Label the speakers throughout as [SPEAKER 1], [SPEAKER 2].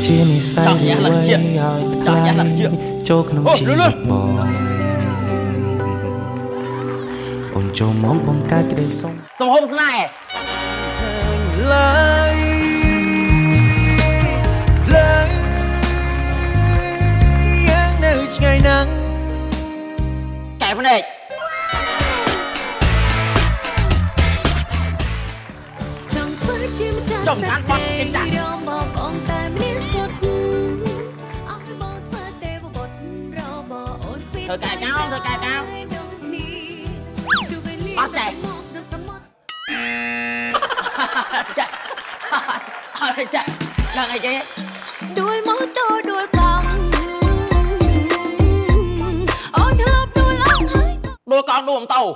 [SPEAKER 1] ជានិស័យអ្វីឲ្យថ្លៃចូលក្នុងជីវិតបងអូនចូលមកបង្កើតក្តីសុខ
[SPEAKER 2] ទំហំស្នេហ៍
[SPEAKER 1] ឡើយយ៉ាងនៅឆ្ងាយណាស់
[SPEAKER 2] កែភ្នែកចង់កាន់បាត់គេចាក់ធ្វើកាយកោអត់ចេះអត់ចេះដល់អីគេ
[SPEAKER 3] ដួលម៉ូតូដួលកង់អូនធ្លាប់ដួលអស់ហើយ
[SPEAKER 2] ដួលកង់ដួលម៉ូតូ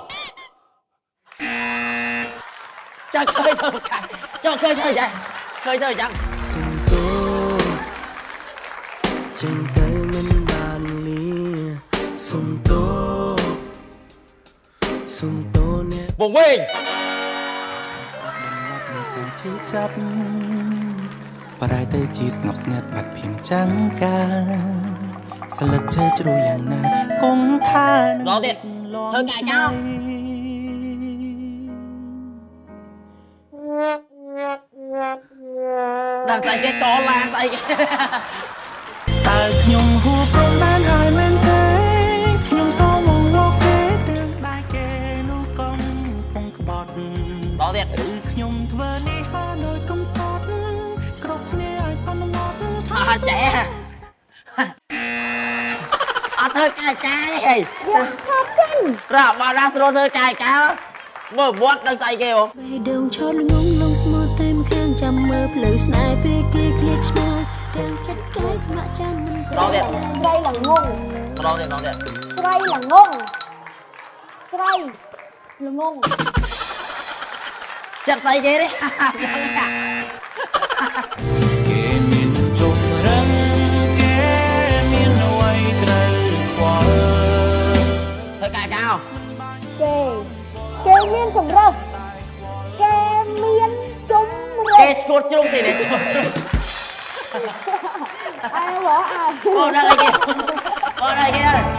[SPEAKER 2] ចាឃើញទៅកាយចង់ឃើញទៅយ៉ាងឃើញទៅយ៉ាង
[SPEAKER 1] សុំទោចេញទៅមិនបានលីសុំទោនេះ
[SPEAKER 2] វងវិញ
[SPEAKER 1] ការជឿចាប់បរាយទៅជាស្ងប់ស្ងាត់បាត់ភៀងចាំងការស្លឹកឈើជ្រុះយ៉ាងណាគង់ថា
[SPEAKER 2] ដល់ទៀតធ្វើកាយកោដល់ស្អីគេតឡានស្អីគេ
[SPEAKER 1] តើខ្ញុំហួព្រមបានហើយមែនទេខ្ញុំសូមមកលោកគេទាំងដែរគេនោះកុំពងក្បត់
[SPEAKER 2] ដល់ទៀត
[SPEAKER 1] ឬខ្ញុំធ្វើនេះហើយដោយកំសត់គ្រប់គ្នាឲ្យសន្មត់
[SPEAKER 2] អត់ចេះអត់ធ្វើកាយកោនេះអី
[SPEAKER 3] ថាចេញ
[SPEAKER 2] ប្រាប់មកដល់ស្រួលធ្វើកាយកោមើលវត្តដល់ស្អីគេអូ
[SPEAKER 3] បេះដូងឈរងងលងស្មោះតែមខាងចាំមើលផ្លូវស្នេហ៍ពេលគេឃ្លាតឆ្ងាយទាំងចិត្តកាយស្ម័គ្រចាំមិន
[SPEAKER 2] ដល់ទៀត
[SPEAKER 3] ស្រីល្ងង
[SPEAKER 2] ដល់ទៀត
[SPEAKER 3] ស្រីល្ងងស្រីល្ងង
[SPEAKER 2] ចិត្តស្អីគេនេះ
[SPEAKER 1] គេមានជុំរឹងគេមានអ្វីត្រូវខ្វល់
[SPEAKER 2] ធ្វើកាយកោ
[SPEAKER 3] គេមានចម្រឹះគេមានជុំរឹង
[SPEAKER 2] គេឈួតជ្រុំទេនេះ
[SPEAKER 3] អើបងអើ
[SPEAKER 2] បងដល់អីគេបងដល់អីគេ